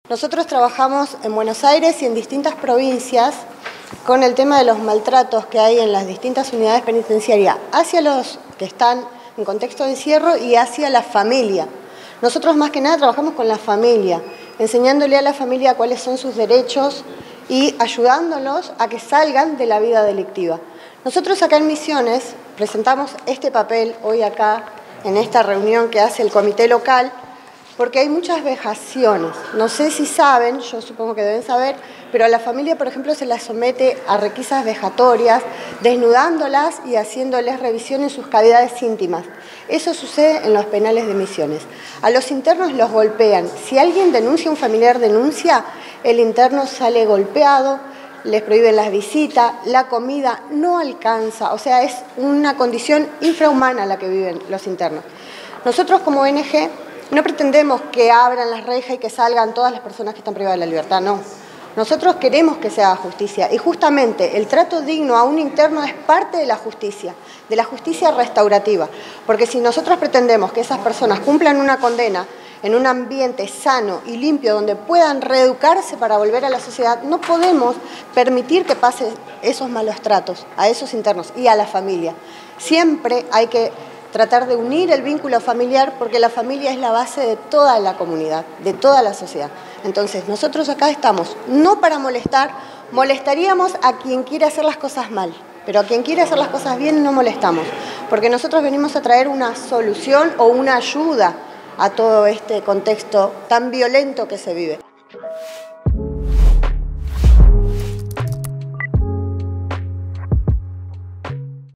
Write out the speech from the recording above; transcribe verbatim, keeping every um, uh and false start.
Nosotros trabajamos en Buenos Aires y en distintas provincias con el tema de los maltratos que hay en las distintas unidades penitenciarias hacia los que están en contexto de encierro y hacia la familia. Nosotros más que nada trabajamos con la familia, enseñándole a la familia cuáles son sus derechos y ayudándolos a que salgan de la vida delictiva. Nosotros acá en Misiones presentamos este papel hoy acá en esta reunión que hace el comité local, porque hay muchas vejaciones. No sé si saben, yo supongo que deben saber, pero a la familia, por ejemplo, se la somete a requisas vejatorias, desnudándolas y haciéndoles revisión en sus cavidades íntimas. Eso sucede en los penales de Misiones. A los internos los golpean. Si alguien denuncia, un familiar denuncia, el interno sale golpeado, les prohíben las visitas, la comida no alcanza, o sea, es una condición infrahumana la que viven los internos. Nosotros como O N G no pretendemos que abran las rejas y que salgan todas las personas que están privadas de la libertad, no. Nosotros queremos que se haga justicia y justamente el trato digno a un interno es parte de la justicia, de la justicia restaurativa, porque si nosotros pretendemos que esas personas cumplan una condena en un ambiente sano y limpio donde puedan reeducarse para volver a la sociedad, no podemos permitir que pasen esos malos tratos a esos internos y a la familia. Siempre hay que tratar de unir el vínculo familiar porque la familia es la base de toda la comunidad, de toda la sociedad. Entonces, nosotros acá estamos no para molestar, molestaríamos a quien quiere hacer las cosas mal, pero a quien quiere hacer las cosas bien no molestamos, porque nosotros venimos a traer una solución o una ayuda a todo este contexto tan violento que se vive.